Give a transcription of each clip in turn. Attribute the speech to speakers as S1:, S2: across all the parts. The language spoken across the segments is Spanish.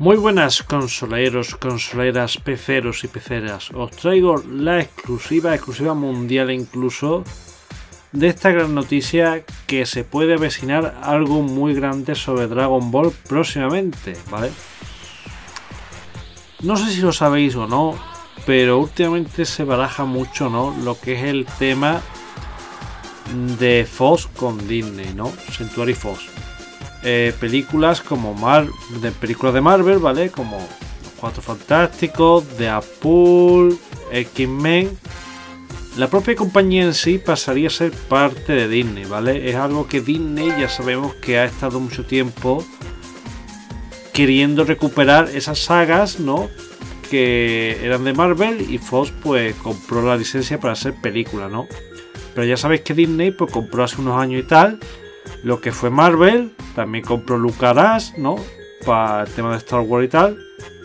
S1: Muy buenas consoleros, consoleras, peceros y peceras. Os traigo la exclusiva mundial incluso, de esta gran noticia que se puede avecinar algo muy grande sobre Dragon Ball próximamente, ¿vale? No sé si lo sabéis o no, pero últimamente se baraja mucho, ¿no?, lo que es el tema de Fox con Disney, ¿no? Century Fox. Películas como películas de Marvel, ¿vale? Como Los Cuatro Fantásticos, Deadpool, X-Men. La propia compañía en sí pasaría a ser parte de Disney, ¿vale? Es algo que Disney ya sabemos que ha estado mucho tiempo queriendo recuperar esas sagas, ¿no?, que eran de Marvel, y Fox pues compró la licencia para hacer películas, ¿no? Pero ya sabéis que Disney pues compró hace unos años y tal lo que fue Marvel, también compró Lucasfilm, ¿no?, para el tema de Star Wars y tal.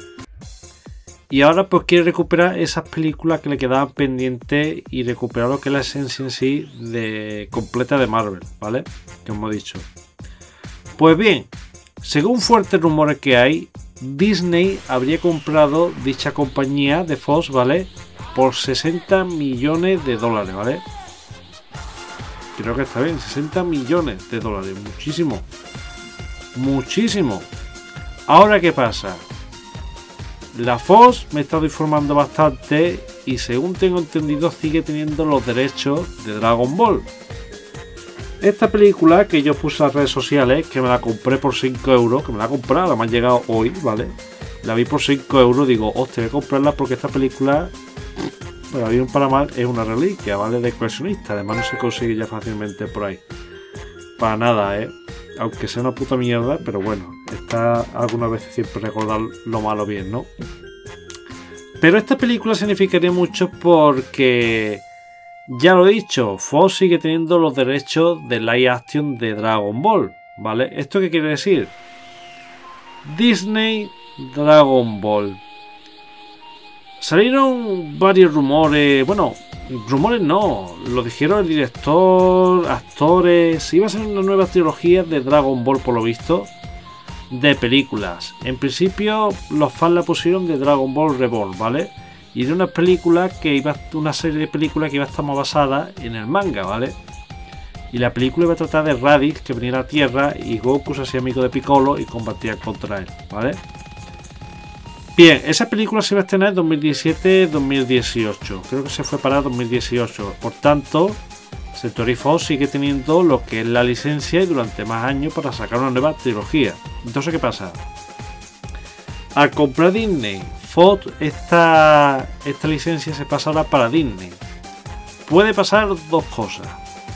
S1: Y ahora pues quiere recuperar esas películas que le quedaban pendientes y recuperar lo que es la esencia en sí completa de Marvel, ¿vale? Que hemos dicho. Pues bien, según fuertes rumores que hay, Disney habría comprado dicha compañía de Fox, ¿vale?, por 60 millones de dólares, ¿vale? Creo que está bien, 60 millones de dólares, muchísimo. Muchísimo. Ahora, ¿qué pasa? La Fox me he estado informando bastante y según tengo entendido sigue teniendo los derechos de Dragon Ball. Esta película que yo puse en las redes sociales, que me la compré por 5 euros, que me la he comprado, me ha llegado hoy, ¿vale? La vi por 5 euros, digo, hostia, voy a comprarla porque esta película, para bien o para mal, es una reliquia, ¿vale?, de coleccionista. Además no se consigue ya fácilmente por ahí. Para nada, aunque sea una puta mierda, pero bueno, está algunas veces siempre recordar lo malo bien, ¿no? Pero esta película significaría mucho porque, ya lo he dicho, Fox sigue teniendo los derechos de live action de Dragon Ball, ¿vale? ¿Esto qué quiere decir? Disney Dragon Ball. Salieron varios rumores, bueno, rumores no, lo dijeron el director, actores. Iba a ser una nueva trilogía de Dragon Ball, por lo visto, de películas. En principio los fans la pusieron de Dragon Ball Reborn, ¿vale? Y de una serie de películas que iba a estar más basada en el manga, ¿vale? Y la película iba a tratar de Raditz, que venía a la Tierra, y Goku se hacía amigo de Piccolo y combatía contra él, ¿vale? Bien, esa película se iba a estrenar en 2017-2018. Creo que se fue para 2018. Por tanto, Century Fox sigue teniendo lo que es la licencia y durante más años para sacar una nueva trilogía. Entonces, ¿qué pasa? Al comprar Disney, Fox, esta licencia se pasa ahora para Disney. Puede pasar dos cosas.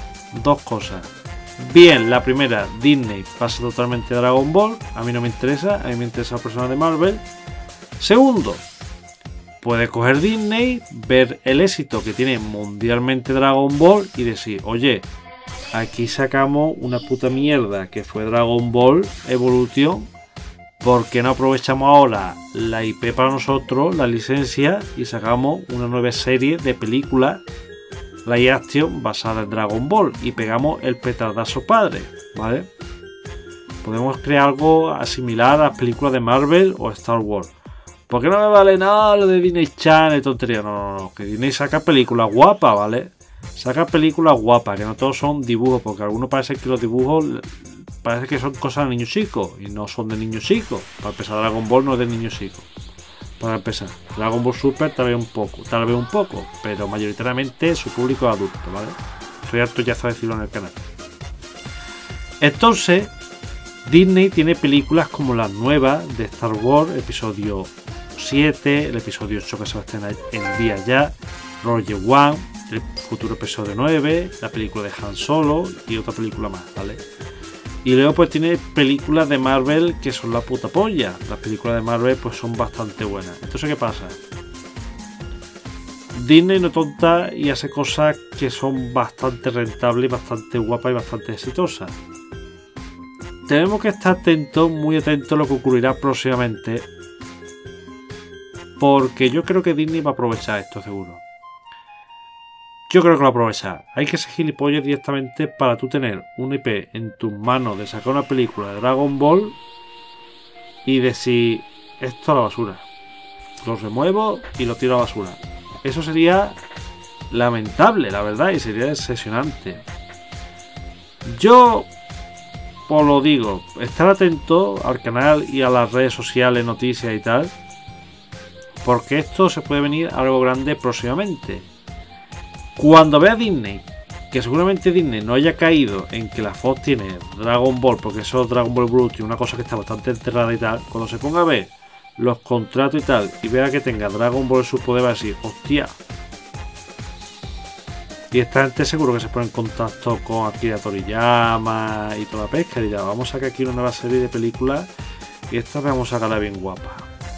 S1: Bien, la primera, Disney pasa totalmente a Dragon Ball. A mí no me interesa, a mí me interesa la persona de Marvel. Segundo, puede coger Disney, ver el éxito que tiene mundialmente Dragon Ball y decir, oye, aquí sacamos una puta mierda que fue Dragon Ball Evolution, ¿por qué no aprovechamos ahora la IP para nosotros, la licencia, y sacamos una nueva serie de películas live action basada en Dragon Ball y pegamos el petardazo padre, ¿vale? Podemos crear algo similar a las películas de Marvel o Star Wars. ¿Por qué no me vale nada lo de Disney Channel, tontería? No, que Disney saca películas guapas, ¿vale? Saca películas guapas, que no todos son dibujos, porque algunos parece que los dibujos parece que son cosas de niños chicos, y no son de niños chicos. Para empezar, Dragon Ball no es de niños chicos. Para empezar, Dragon Ball Super tal vez un poco, pero mayoritariamente su público es adulto, ¿vale? Estoy harto ya de decirlo en el canal. Entonces, Disney tiene películas como las nuevas de Star Wars, episodio 7, el episodio 8 que se va a estrenar en día ya, Rogue One, el futuro episodio 9, la película de Han Solo y otra película más, ¿vale? Y luego pues tiene películas de Marvel que son la puta polla. Las películas de Marvel pues son bastante buenas. Entonces, ¿qué pasa? Disney no tonta y hace cosas que son bastante rentables, bastante guapas y bastante exitosas. Tenemos que estar atentos, muy atentos a lo que ocurrirá próximamente, porque yo creo que Disney va a aprovechar esto, seguro. Yo creo que lo va a aprovechar. Hay que ser gilipollas directamente para tú tener un IP en tus manos de sacar una película de Dragon Ball y decir, esto a la basura. Lo remuevo y lo tiro a la basura. Eso sería lamentable, la verdad, y sería decepcionante. Yo os lo digo, estar atento al canal y a las redes sociales, noticias y tal, porque esto se puede venir algo grande próximamente. Cuando vea Disney, que seguramente Disney no haya caído en que la Fox tiene Dragon Ball, porque eso es Dragon Ball Evolution, una cosa que está bastante enterrada y tal, cuando se ponga a ver los contratos y tal, y vea que tenga Dragon Ball en su poder, va a decir, hostia. Y esta gente seguro que se pone en contacto con Akira Toriyama y toda la pesca, y dirá, vamos a sacar aquí una nueva serie de películas y esta vamos a sacarla bien guapa.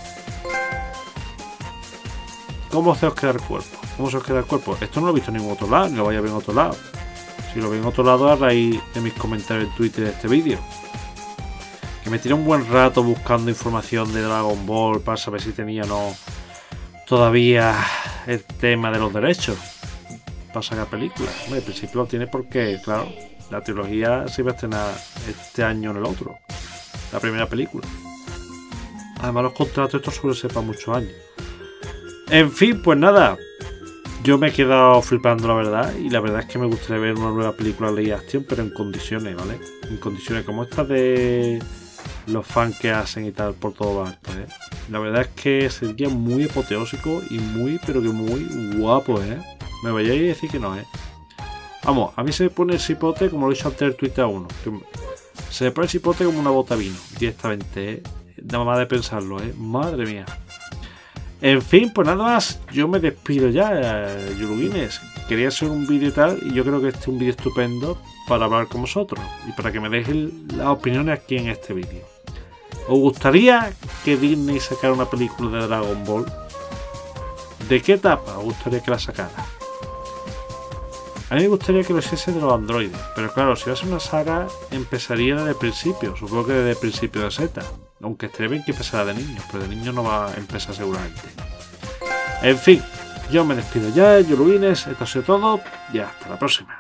S1: ¿Cómo se os queda el cuerpo? ¿Cómo se os queda el cuerpo? Esto no lo he visto en ningún otro lado, ni lo vaya a ver en otro lado. Si lo ve en otro lado, a raíz de mis comentarios en Twitter de este vídeo. Que me tiré un buen rato buscando información de Dragon Ball para saber si tenía o no todavía el tema de los derechos para sacar películas. Hombre, al principio lo tiene porque, claro, la trilogía se iba a estrenar este año en el otro. La primera película. Además los contratos estos suelen ser para muchos años. En fin, pues nada. Yo me he quedado flipando, la verdad. Y la verdad es que me gustaría ver una nueva película de live action, pero en condiciones, ¿vale? En condiciones como estas de los fans que hacen y tal por todo lo alto, ¿eh? La verdad es que sería muy apoteósico y muy, pero que muy guapo, ¿eh? Me vayáis a decir que no, ¿eh? Vamos, a mí se me pone el cipote, como lo he dicho antes del Twitter a uno. Se me pone el cipote como una bota de vino, directamente, ¿eh? Nada más de pensarlo, ¿eh? Madre mía. En fin, pues nada más, yo me despido ya, Yuluguines. Quería hacer un vídeo y tal, y yo creo que este es un vídeo estupendo para hablar con vosotros y para que me dejen las opiniones aquí en este vídeo. ¿Os gustaría que Disney sacara una película de Dragon Ball? ¿De qué etapa os gustaría que la sacara? A mí me gustaría que lo hiciese de los androides, pero claro, si va a ser una saga, empezaría desde el principio, supongo que desde el principio de Z. Aunque estaría bien que empezara de niños, pero de niños no va a empezar seguramente. En fin, yo me despido ya, Yuluguines, esto ha sido todo y hasta la próxima.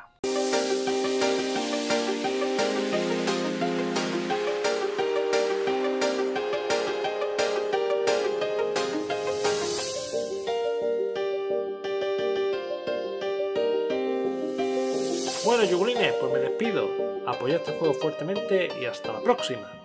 S1: Bueno, Yugulines, pues me despido. Apoyad este juego fuertemente y hasta la próxima.